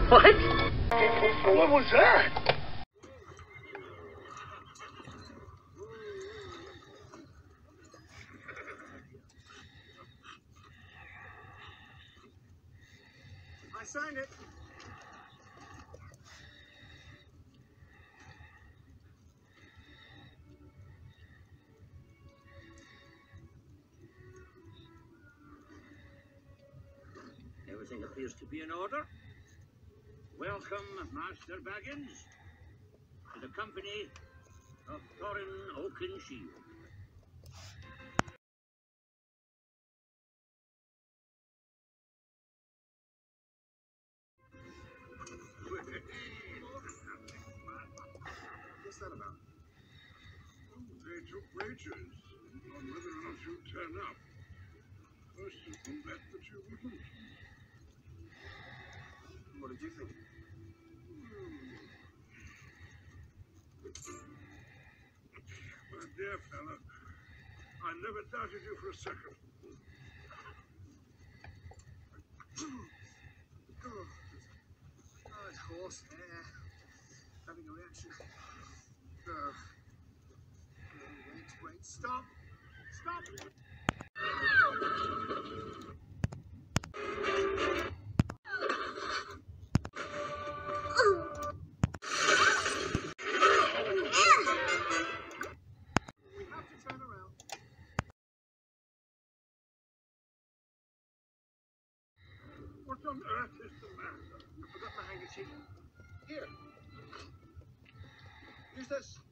What? What was that? I signed it. Everything appears to be in order. Welcome, Master Baggins, to the company of Thorin Oakenshield. What's that about? They took wagers on whether or not you'd turn up. First you can bet that you wouldn't. What did you think? My dear fella, I never doubted you for a second. Oh, it's horse hair. Having a reaction. Wait, stop! Stop! We have to turn around. What on earth is the matter? I forgot my handkerchief. Here. Use this.